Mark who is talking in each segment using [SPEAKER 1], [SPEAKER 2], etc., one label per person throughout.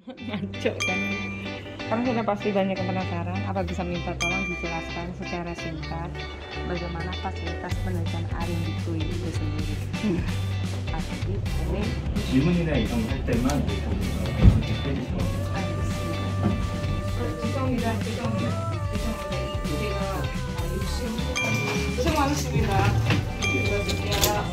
[SPEAKER 1] Ngaco kan. Karena sudah pasti banyak yang penasaran, apa bisa minta tolong dijelaskan secara singkat bagaimana fasilitas penelitian Arin di TUI itu sendiri. Pasti ini
[SPEAKER 2] 自分にないかも大体満足決定でしょう。
[SPEAKER 1] 죄송합니다. 죄송합니다. 죄송합니다. 제가 고생 많으십니다. 야.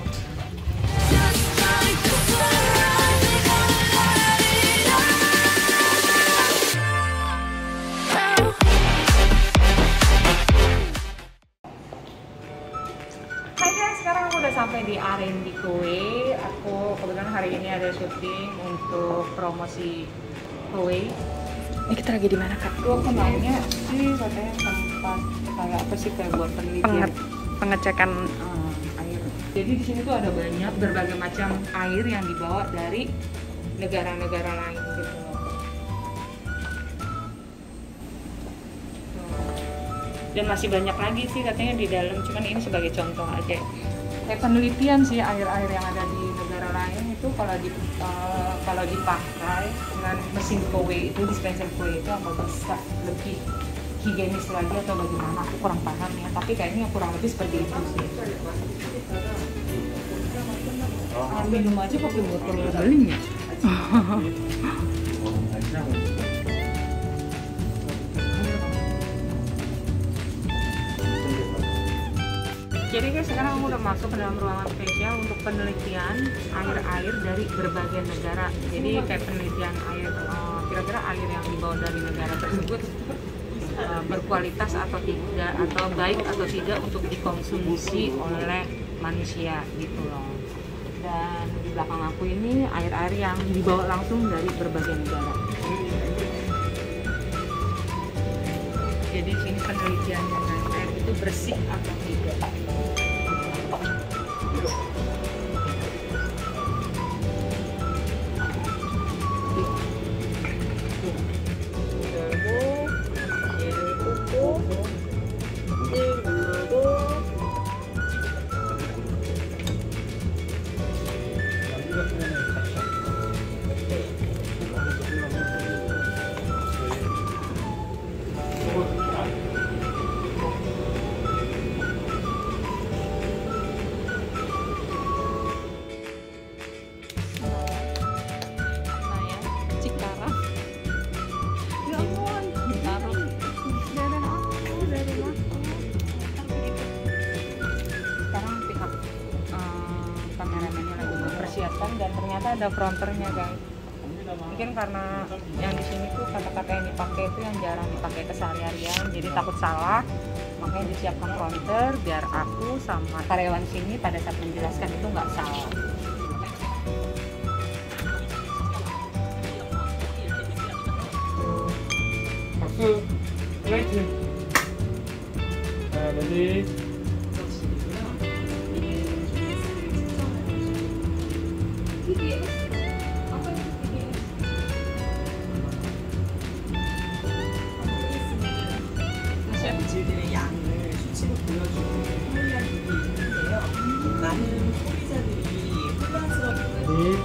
[SPEAKER 1] Hai guys, sekarang aku udah sampai di Arin di Kuwait. Aku kebetulan hari ini ada syuting untuk promosi Kuwait.
[SPEAKER 3] Ini kita lagi di mana, Kak?
[SPEAKER 1] Gua kenalnya sih katanya tempat kayak apa sih, kayak buat penelitian
[SPEAKER 3] Pengecekan
[SPEAKER 1] air. Jadi di sini tuh ada banyak berbagai macam air yang dibawa dari negara-negara lain gitu loh. Dan masih banyak lagi sih katanya di dalam, cuman ini sebagai contoh aja. Kayak penelitian sih air-air yang ada di negara lain itu kalau dipakai dengan mesin Kowe itu, dispenser Kowe itu apa bisa lebih higienis lagi atau bagaimana, aku kurang paham ya, tapi kayaknya kurang lebih seperti itu sih. Minum aja pakai botol beling ya. Jadi guys, sekarang aku udah masuk ke dalam ruangan spesial untuk penelitian air-air dari berbagai negara. Jadi kayak penelitian air, kira-kira air yang dibawa dari negara tersebut berkualitas atau tidak, atau baik atau tidak untuk dikonsumsi oleh manusia gitu loh. Dan di belakang aku ini air-air yang dibawa langsung dari berbagai negara. Jadi sini penelitian mengenai air itu bersih atau tidak. Dan ternyata ada fronternya guys. Mungkin karena yang di sini tuh kata-kata yang dipakai itu yang jarang dipakai keseharian, jadi takut salah, makanya disiapkan fronter biar aku sama karyawan sini pada saat menjelaskan itu nggak salah.
[SPEAKER 2] 박수. 화이팅. 자, 레디.
[SPEAKER 4] 물질들의 양을 수치로 보여주는 편리한 기기 있는데요. 많은 소비자들이 혼란스럽게
[SPEAKER 2] 레디.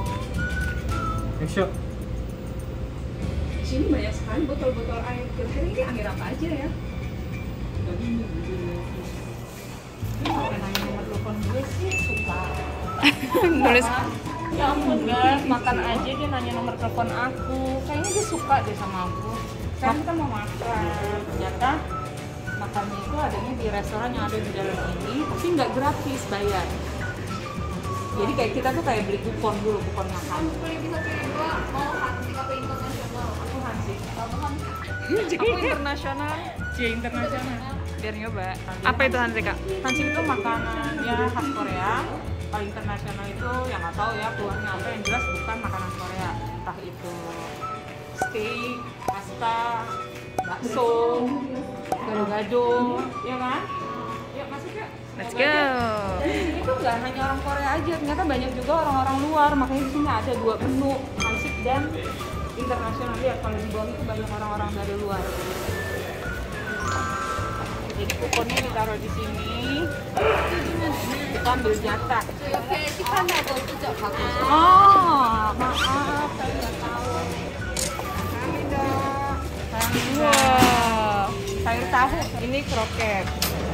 [SPEAKER 2] 액션.
[SPEAKER 1] Di sini banyak sekali botol-botol air. Kira-kira ini air apa aja ya?
[SPEAKER 4] 여기 있는 물들은
[SPEAKER 1] Kalau nanya nomor telepon gue sih suka.
[SPEAKER 3] nulis
[SPEAKER 1] Ya ampun guys, makan aja dia nanya nomor telepon aku. Kayaknya dia suka deh sama aku. Sekarang kita mau makan. Ternyata makannya itu adanya di restoran yang ada di dalam ini, tapi nggak gratis, bayar. Jadi kayak kita tuh kayak beli kupon dulu, kupon makan. Aku Hansi. Aku internasional. Cia internasional.
[SPEAKER 3] biar nyoba. Apa itu Hansi, Kak?
[SPEAKER 1] Hansi itu makanannya khas Korea. Kalau internasional itu yang nggak tahu ya keluarnya apa, yang jelas bukan makanan Korea. Entah itu steak, pasta, bakso, gado-gado, ya kan? Yuk masuk yuk.
[SPEAKER 3] Let's
[SPEAKER 1] Coba aja.
[SPEAKER 3] go.
[SPEAKER 1] Dan di sini tuh nggak hanya orang Korea aja, ternyata banyak juga orang-orang luar. Makanya di sini ada 2 menu, Hansi dan internasional. Lihat kalau di bawah itu banyak orang-orang dari luar. Jadi kuponnya ditaruh di sini. Kita ambil jatah. Oh, maaf, saya nggak tahu. tahu, ini kroket.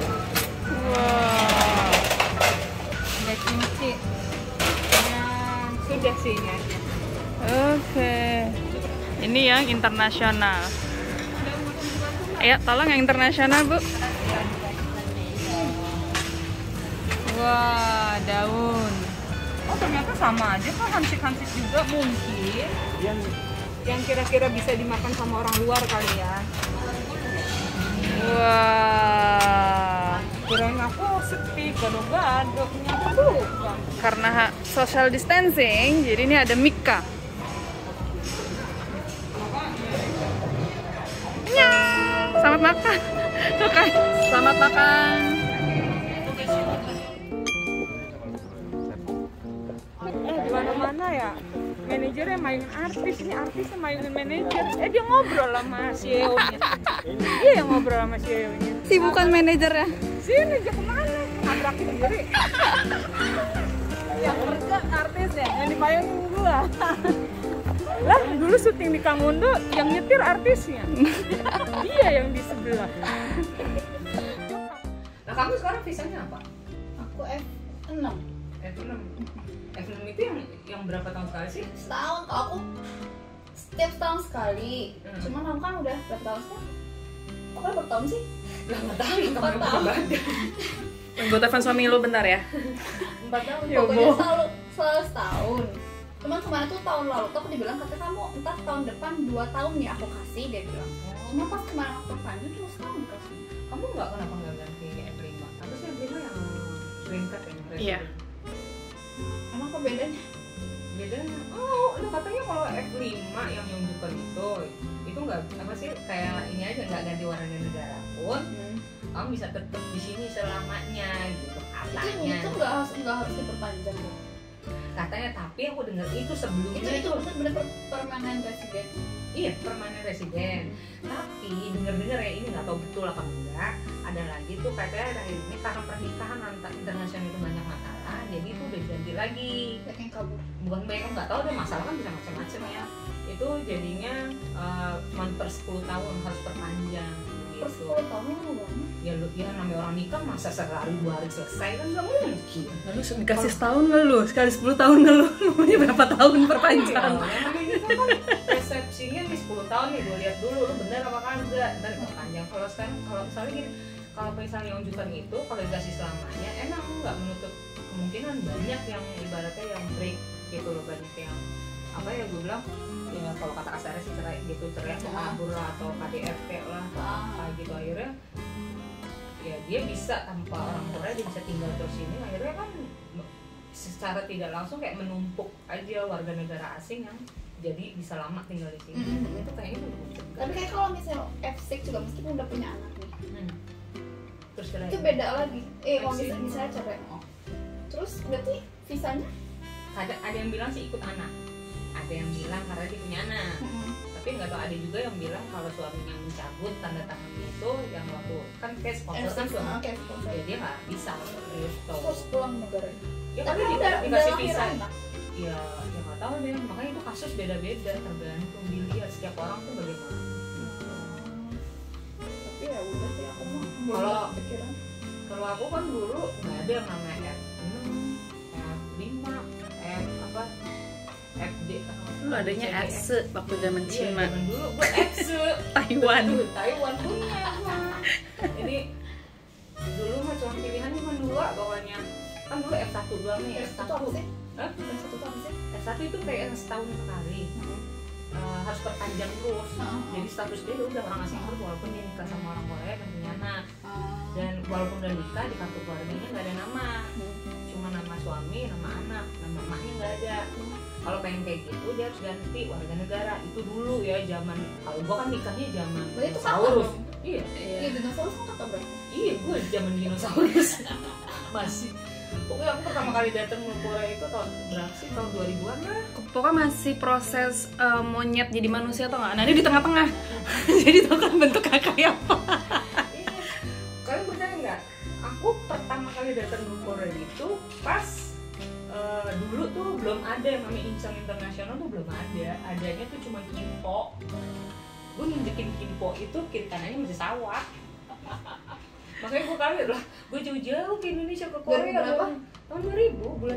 [SPEAKER 3] Wow.
[SPEAKER 1] Ada kimchi. Ya, sudah sih ini aja.
[SPEAKER 3] Oke. Ini yang internasional. Ayo, tolong yang internasional, Bu. Wah, daun.
[SPEAKER 1] Oh ternyata sama aja kok, hansip-hansip juga mungkin. Yang kira-kira bisa dimakan sama orang luar kali ya.
[SPEAKER 3] Wah.
[SPEAKER 1] Kirain aku sepi, gado-gado, ternyata bukan.
[SPEAKER 3] Karena social distancing, jadi ini ada Mika. Selamat makan. Oke, selamat makan.
[SPEAKER 1] Di mana-mana ya manajernya mainin artis, ini artisnya mainin manajer. Dia ngobrol sama CEO-nya. Dia yang ngobrol sama CEO-nya.
[SPEAKER 3] Si bukan manajernya.
[SPEAKER 1] Sini aja kemana? Nabrakin diri. Yang kerja artisnya, yang dibayangin gua. Lah dulu syuting di Kamundo, yang nyetir artisnya. Dia yang di sebelah. Nah kamu sekarang visanya apa?
[SPEAKER 5] Aku F6
[SPEAKER 1] F6. F6 itu yang berapa tahun sekali sih?
[SPEAKER 5] setahun. Kalau aku setiap tahun sekali. Cuman kamu kan udah berapa tahun sekarang? Aku kan berapa tahun sih?
[SPEAKER 1] 8 tahun kamu
[SPEAKER 5] 4 tahun.
[SPEAKER 3] Gue telepon suami lu bentar ya.
[SPEAKER 5] 4 tahun.
[SPEAKER 3] Ya,
[SPEAKER 5] Pokoknya
[SPEAKER 3] Bu.
[SPEAKER 5] selalu setahun. Cuman kemarin tuh tahun lalu tuh aku dibilang kata kamu entar tahun depan 2 tahun nih aku kasih, dia bilang. Cuma pas kemarin aku panggil cuma setahun kasih.
[SPEAKER 1] Kamu kenapa nggak ganti F5? Apa sih F5 yang green card yang resident?
[SPEAKER 3] Iya.
[SPEAKER 5] Emang apa bedanya?
[SPEAKER 1] Bedanya, oh lu katanya kalau F5 yang nyunjukkan itu nggak apa sih, kayak ini aja, nggak ganti warga negara pun kamu bisa tetap di sini selamanya gitu katanya.
[SPEAKER 5] Itu nggak harus diperpanjang ya?
[SPEAKER 1] Katanya, tapi aku dengar itu sebelumnya
[SPEAKER 5] Itu bener-bener permanen residen.
[SPEAKER 1] iya permanen residen. Tapi dengar ya, ini nggak tahu betul apa enggak, ada lagi tuh katanya akhir ini karena pernikahan antar internasional itu banyak masalah, jadi itu udah ganti lagi.
[SPEAKER 5] Kayak yang kabur.
[SPEAKER 1] Bukan banyak, nggak tahu deh, masalah kan bisa macam-macam ya. Itu jadinya per 10 tahun harus perpanjang
[SPEAKER 5] Per
[SPEAKER 1] gitu.
[SPEAKER 5] 10 tahun lama banget.
[SPEAKER 1] Ya namanya orang nikah masa sehari 2 hari selesai kan nggak mungkin.
[SPEAKER 3] Lalu dikasih setahun nggak lu? Sekali 10 tahun nggak lu? Namanya berapa tahun perpanjang?
[SPEAKER 1] Ya, namanya itu kan resepsinya nih 10 tahun nih, gue lihat dulu lu bener apa kagak, ntar diperpanjang. Kalau sekarang kalau misalnya gini, kalau misalnya yang jutaan itu kalau dikasih selamanya, emang nggak menutup kemungkinan banyak yang ibaratnya yang break gitu loh, banyak yang apa ya gue bilang ya kalau kata kasarnya sih cerai gitu, cerai atau kabur lah atau KDRT lah kayak gitu. Akhirnya ya dia bisa tanpa orang tuanya dia bisa tinggal terus ini, akhirnya kan secara tidak langsung kayak menumpuk aja warga negara asing yang jadi bisa lama tinggal di sini. Itu kayaknya udah mencegah.
[SPEAKER 5] Tapi kayak kalau misalnya F6 juga meskipun udah punya anak nih,
[SPEAKER 1] Terus cerai.
[SPEAKER 5] itu beda lagi. Kalau
[SPEAKER 1] F6.
[SPEAKER 5] misalnya cerai, terus berarti visanya?
[SPEAKER 1] Ada yang bilang sih ikut anak, ada yang bilang karena dia punya anak. Tapi nggak tahu, ada juga yang bilang kalau suaminya mencabut tanda tangan itu yang waktu kan kayak sponsor kan suami,
[SPEAKER 5] Oke, sponsor.
[SPEAKER 1] ya dia nggak bisa gitu.
[SPEAKER 5] Terus pulang negara.
[SPEAKER 1] Ya
[SPEAKER 5] Tapi
[SPEAKER 1] kan
[SPEAKER 5] udah
[SPEAKER 1] dikasih
[SPEAKER 5] lahir
[SPEAKER 1] visa.
[SPEAKER 5] anak.
[SPEAKER 1] Ya nggak tahu deh, makanya itu kasus beda-beda tergantung dilihat setiap orang tuh bagaimana.
[SPEAKER 5] Tapi ya udah sih aku mah
[SPEAKER 1] Kalau-
[SPEAKER 5] belum kepikiran.
[SPEAKER 1] Kalau aku kan dulu nggak ada yang namanya F6, F5, F apa, FD.
[SPEAKER 3] Lu adanya
[SPEAKER 1] FCS.
[SPEAKER 3] F waktu zaman
[SPEAKER 1] Iya,
[SPEAKER 3] Cina.
[SPEAKER 1] zaman dulu gue F-se.
[SPEAKER 3] Taiwan.
[SPEAKER 1] Betul, Taiwan punya gua. Jadi dulu mah cuma pilihannya cuma 2 pokoknya. Kan dulu F1 doang nih,
[SPEAKER 5] F1
[SPEAKER 1] F1.
[SPEAKER 5] apa sih?
[SPEAKER 1] Hah?
[SPEAKER 5] F1 itu apa sih?
[SPEAKER 1] F1 itu kayak setahun sekali. Harus perpanjang terus. Jadi status dia udah orang asing terus walaupun dia nikah sama orang Korea dan punya anak. Dan walaupun udah nikah di kartu keluarganya nggak ada nama. Cuma nama suami, nama anak, nama emaknya nggak ada. Kalau pengen kayak gitu dia harus ganti warga negara. Itu dulu ya zaman, kalau gua kan nikahnya zaman
[SPEAKER 5] Berarti itu kakak
[SPEAKER 1] dinosaurus.
[SPEAKER 5] dong?
[SPEAKER 1] Iya.
[SPEAKER 5] Iya, dinosaurus kan kakak berarti.
[SPEAKER 1] Iya, gue zaman dinosaurus. Masih. Pokoknya aku pertama kali datang ke Korea itu tahun berapa sih? Tahun 2000-an lah.
[SPEAKER 3] Pokoknya masih proses monyet jadi manusia atau nggak? Nah ini di tengah-tengah. Jadi tau kan bentuknya kayak apa?
[SPEAKER 1] Iya. Kalian percaya nggak? Aku pertama kali datang ke Korea itu pas dulu tuh belum ada yang namanya Incheon Internasional, tuh belum ada. Adanya tuh cuma Kinpo. Gue nunjukin Kinpo itu kiri kanannya masih sawah. Makanya gue kaget lah, gue jauh-jauh ke Indonesia ke Korea.
[SPEAKER 5] Berapa?
[SPEAKER 1] Tahun 2000, bulan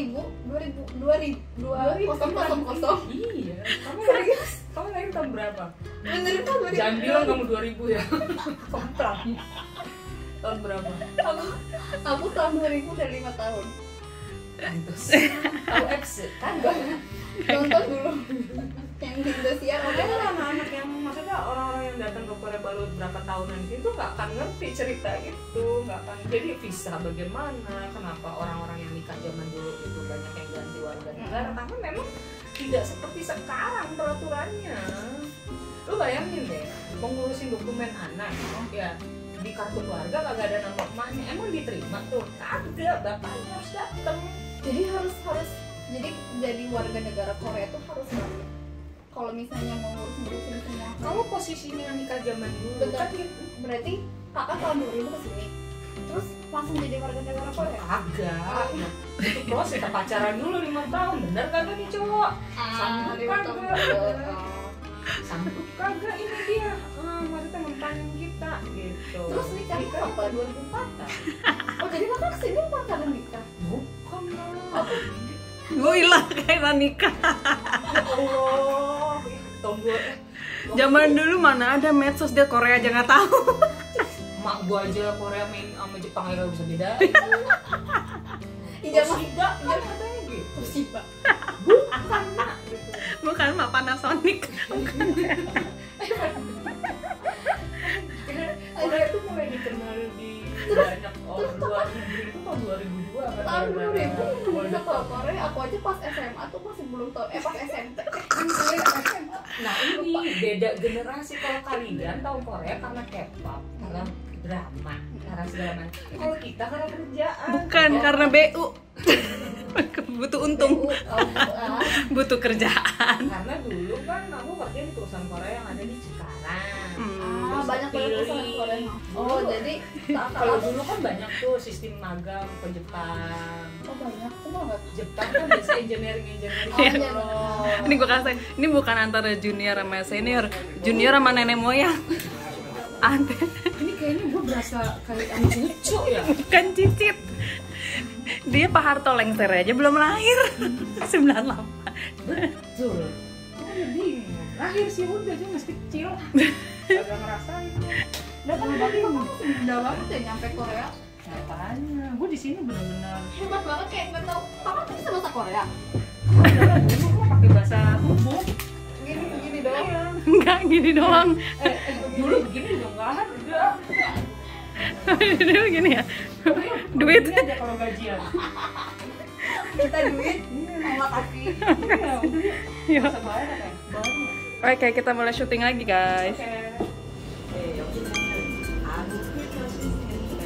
[SPEAKER 5] 2000.
[SPEAKER 1] Iya. Kamu lahir tahun berapa?
[SPEAKER 5] Bener kan 2000.
[SPEAKER 1] Jangan bilang kamu 2000 ya. Kontrak. Tahun berapa?
[SPEAKER 5] Aku tahun 2000 dan 5 tahun.
[SPEAKER 1] Terus. Tahu X kan?
[SPEAKER 5] Nonton dulu yang di Indosiar.
[SPEAKER 1] Makanya anak-anak yang maksudnya orang-orang yang datang ke Korea baru berapa tahunan itu nggak akan ngerti cerita itu, nggak akan. Jadi bisa bagaimana, kenapa orang-orang yang nikah zaman dulu itu banyak yang ganti warga negara, karena memang tidak seperti sekarang peraturannya. Lu bayangin deh, mengurusin dokumen anak, ya di kartu keluarga kagak ada nama emaknya, emang diterima tuh? Kagak, bapaknya harus datang.
[SPEAKER 5] Jadi harus jadi warga negara Korea tuh harus banget. Kalau misalnya mau ngurusin semua.
[SPEAKER 1] Kalau posisinya nikah zaman dulu,
[SPEAKER 5] Betul.
[SPEAKER 1] kan gitu.
[SPEAKER 5] Berarti kakak tahun 2000 kesini. Terus langsung jadi warga negara Korea.
[SPEAKER 1] Kagak, itu proses kita pacaran dulu 5 tahun, bener kagak nih cowok? Sanggup kagak? Sanggup kagak ini dia? Maksudnya mempanin kita gitu.
[SPEAKER 5] Terus nikahnya apa? 2004. Oh jadi kakak kesini bukan karena nikah?
[SPEAKER 1] Bukan lah.
[SPEAKER 3] Gue hilang kayak nikah.
[SPEAKER 1] Ya Allah, tahun
[SPEAKER 3] Zaman dulu mana ada medsos, dia Korea aja nggak tahu.
[SPEAKER 1] mak gua aja Korea main sama Jepang aja gak bisa beda.
[SPEAKER 5] Iya mas.
[SPEAKER 1] Toshiba kan katanya gitu.
[SPEAKER 5] Toshiba.
[SPEAKER 1] Bukan nak gitu.
[SPEAKER 3] Bukan mah Panasonic.
[SPEAKER 1] Korea itu mulai dikenal di banyak orang luar negeri itu tahun 2002 kan.
[SPEAKER 5] Tahun 2000 bisa ke Korea. Aku aja pas SMA tuh masih belum tahu. Pas SMP. SMA.
[SPEAKER 1] Nah ini beda generasi. Kalau kalian tahu Korea karena K-pop, karena drama, karena segala macam. Kalau kita karena kerjaan.
[SPEAKER 3] Bukan karena BU. Butuh untung. Butuh kerjaan.
[SPEAKER 1] Karena dulu kan aku kerja di perusahaan Korea yang ada di Cikarang. Terus
[SPEAKER 5] Banyak perusahaan Korea. Oh jadi
[SPEAKER 1] kalau dulu kan banyak tuh sistem magang ke Jepang.
[SPEAKER 5] Oh banyak tuh nggak?
[SPEAKER 1] Jepang kan biasa engineering
[SPEAKER 3] Iya.
[SPEAKER 1] loh.
[SPEAKER 3] Ini gue kasih. Ini bukan antara junior sama senior. Junior sama nenek moyang. Aneh.
[SPEAKER 1] Ini kayaknya gue berasa kayak anak lucu ya.
[SPEAKER 3] Bukan cicit. Dia Pak Harto lengser aja belum lahir. 98.
[SPEAKER 1] Betul. Oh bingung. Lahir sih udah dia masih kecil. Agak ngerasain.
[SPEAKER 5] Udah kan berarti kakak masih muda banget ya nyampe Korea.
[SPEAKER 1] Makanya, gue di sini benar-benar.
[SPEAKER 5] Hebat banget kayak nggak tahu. Kakak tuh bisa bahasa Korea.
[SPEAKER 1] Dulu gue pakai bahasa tubuh.
[SPEAKER 5] Gini doang.
[SPEAKER 3] Enggak gini doang.
[SPEAKER 1] Dulu begini juga nggak ada.
[SPEAKER 3] Dulu gini ya. Duit.
[SPEAKER 1] Ini aja kalau gajian.
[SPEAKER 5] Kita duit sama kaki.
[SPEAKER 1] Iya, udah.
[SPEAKER 3] Yuk.
[SPEAKER 1] Masa bayar kan? Baru.
[SPEAKER 3] Oke, kita mulai syuting lagi guys.
[SPEAKER 1] Oke.
[SPEAKER 4] 여기는 아르피터 시스템이라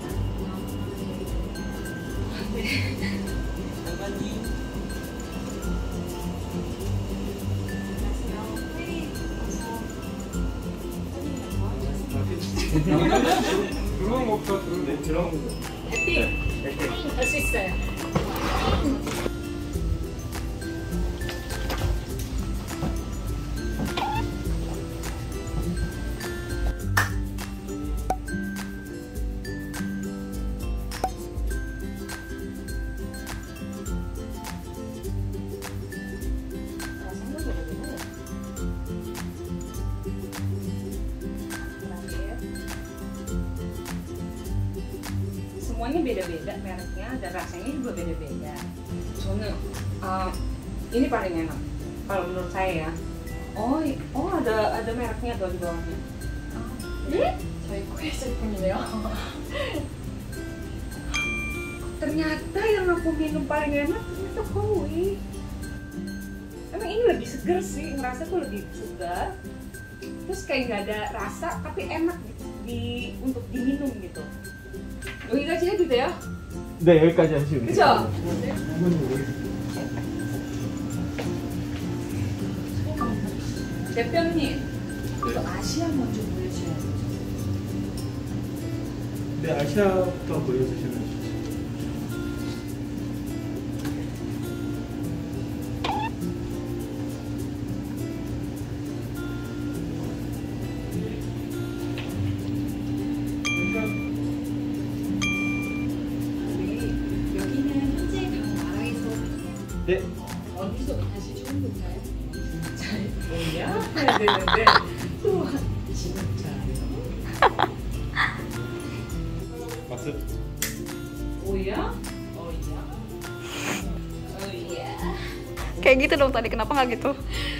[SPEAKER 2] 그런 것도 그런 거.
[SPEAKER 1] 할 수 있어요. Semuanya beda-beda mereknya dan rasanya juga beda-beda. Soalnya ini paling enak kalau menurut saya ya. Oh ada mereknya tuh di bawahnya.
[SPEAKER 5] 저희 코에 제품이네요.
[SPEAKER 1] Ternyata yang aku minum paling enak ternyata Kowi. Emang ini lebih seger sih, ngerasa tuh lebih segar. Terus kayak nggak ada rasa tapi enak untuk diminum gitu. 여기까지 해도 돼요?
[SPEAKER 2] 네, 여기까지 하시면 돼요.
[SPEAKER 1] 그죠? 대표님, 이거 아시아 먼저 보여주셔야 돼요.
[SPEAKER 2] 네, 아시아부터 보여주시면 좋죠. 네.
[SPEAKER 4] 어디서 다시 좋은 건가요? 뭐야? 해야 되는데 또 진짜.
[SPEAKER 2] 박수.
[SPEAKER 4] 오야? 어이야? 어이야?
[SPEAKER 3] Kayak gitu dong tadi, kenapa nggak gitu?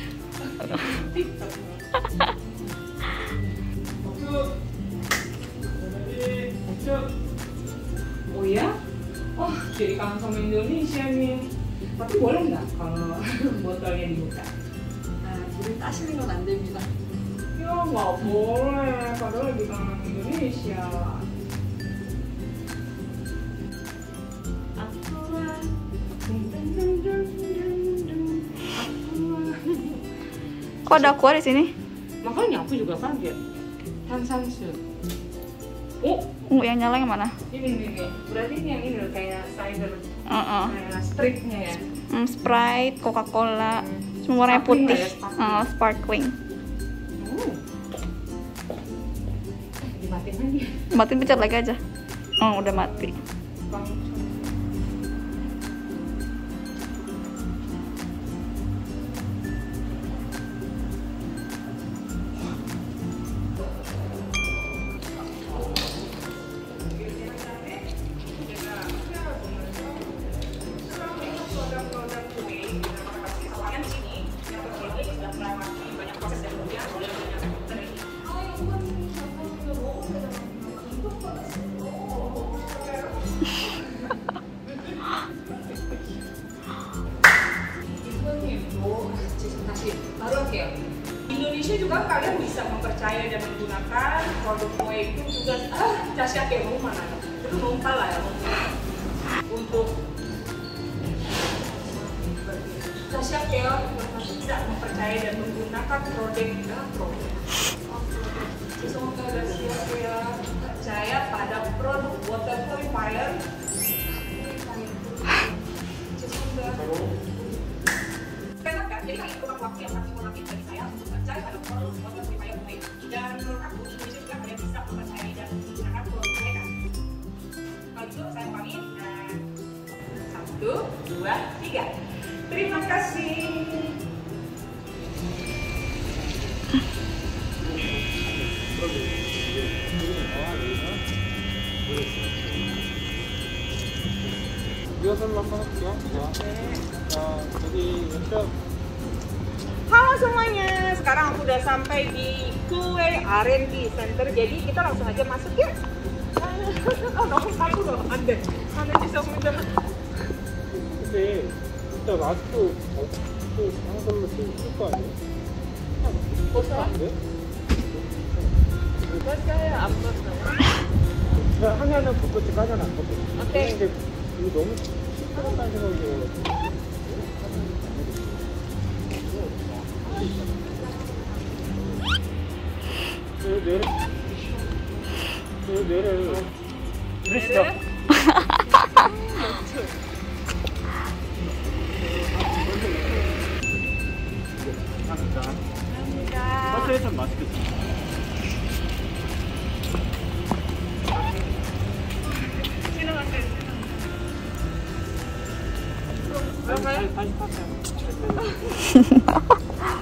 [SPEAKER 1] Oh ya? Oh, jadi kangen sama Indonesia nih. Tapi boleh nggak kalau botolnya dibuka?
[SPEAKER 4] 우리 따시는 건 안 됩니다.
[SPEAKER 1] Ya nggak boleh, padahal lagi kangen sama Indonesia.
[SPEAKER 3] Kok ada aqua di sini?
[SPEAKER 1] Makanya aku juga kaget. Tansansu. Oh,
[SPEAKER 3] Yang nyala yang mana?
[SPEAKER 1] ini. Berarti ini yang ini loh, kayak cider,
[SPEAKER 3] Heeh.
[SPEAKER 1] kayak streetnya ya.
[SPEAKER 3] Sprite, Coca-Cola, semua warnanya
[SPEAKER 1] Sparkling
[SPEAKER 3] putih.
[SPEAKER 1] lah ya,
[SPEAKER 3] Sparkling.
[SPEAKER 1] Dimatiin lagi.
[SPEAKER 3] Matiin, pencet lagi aja. Oh, udah mati.
[SPEAKER 1] Baru oke. Di Indonesia juga kalian bisa mempercayai dan menggunakan produk kue itu juga casya kayak mau mana? Itu numpal lah ya untuk casya kayak bisa mempercayai dan menggunakan produk. Semoga casya kayak percaya pada produk water purifier. Jadi kan itu waktu yang paling menakutkan bagi saya untuk percaya pada produk water purifier kue. Dan menurut aku Indonesia juga kalian bisa mempercayai dan menggunakan produk mereka. Kalau gitu saya pamit dan 1, 2, 3. Terima kasih.
[SPEAKER 2] 리허설 한번 할게요. jadi 왼쪽.
[SPEAKER 1] Halo semuanya, sekarang aku udah sampai di Kue R&D Center. Jadi kita langsung aja masuk ya. Oh, 너무 바쁘다. 안 돼. 하는 짓 없습니다.
[SPEAKER 2] 근데 진짜 마스크 없고 하는 걸로 쓸거 아니에요?
[SPEAKER 1] 벗어?
[SPEAKER 2] 안 돼?
[SPEAKER 1] 벗어요? 안 벗어요?
[SPEAKER 2] 하면은 벚꽃이 까잖아.
[SPEAKER 1] 오케이.
[SPEAKER 2] 근데 이거 너무 시끄럽다는 생각이 들어가지고. 내를 그랬어. 감사합니다. 버스에서 마스크. 다시 탔어요.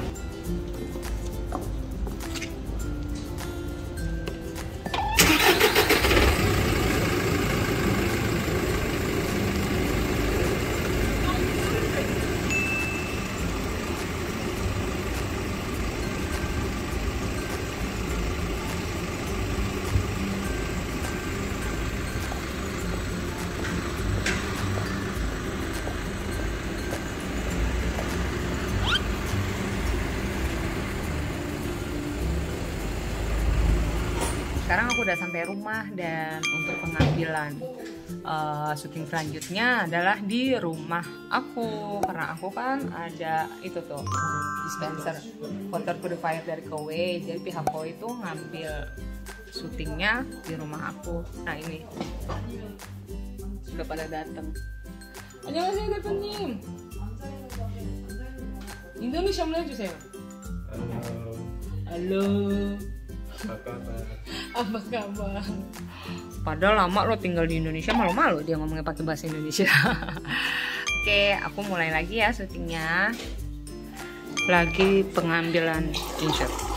[SPEAKER 2] Sekarang aku udah sampai rumah dan untuk pengambilan syuting selanjutnya adalah di rumah aku, karena aku kan ada itu tuh dispenser water purifier dari Kowe, jadi pihak Kowe itu ngambil syutingnya di rumah aku. Nah ini sudah pada datang. 안녕하세요 대표님. 인도네시아 한번 해주세요. Halo. Apa kabar? Padahal lama lo tinggal di Indonesia, malu-malu dia ngomongnya pakai bahasa Indonesia. Oke, aku mulai lagi ya syutingnya. Lagi pengambilan insert.